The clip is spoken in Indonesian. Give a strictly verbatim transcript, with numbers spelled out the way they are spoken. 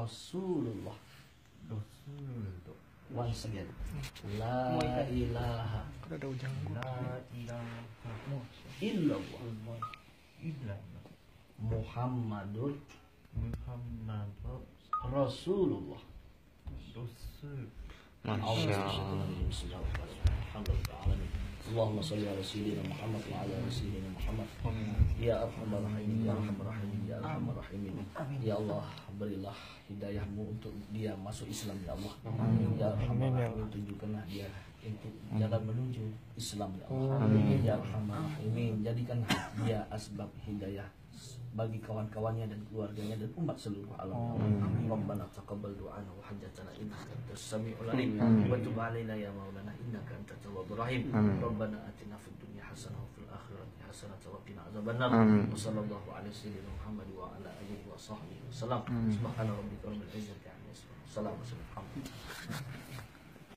Rasulullah. Rasulullah. Once again. La ilaha Udah ada ujang gua. La ilaha illallah illallah. Muhammadur Muhammad Rasulullah. Rasul. Masya Allah. Allahumma salli ala sayyidina Muhammad wa ala ali sayyidina Muhammad. Ya Arhamar Rahimin, Ya Arhamar Rahimin, Ya Arhamar Rahimin. Ya Allah, berilah hidayahmu untuk dia masuk Islam, ya Allah. Ya Arhamar Rahimin, tunjukkanlah dia untuk jalan menuju Islam, ya Allah. Ya Arhamar Rahimin, jadikan dia asbab hidayah bagi kawan-kawannya dan keluarganya dan umat seluruh alam. Rabbana taqabbal du'ana wa hajjatana innaka antas samiul alim wa tub 'alaina ya maulana innaka antat tawwabur rahim. Rabbana atina fid dunya hasanah wa fil akhirati hasanah wa qina adzabannar. Wa sallallahu ala sayyidina Muhammad wa ala alihi wa sahbihi wasallam. Subhana rabbika rabbil izzati amma yasifun. Assalamu alaikum.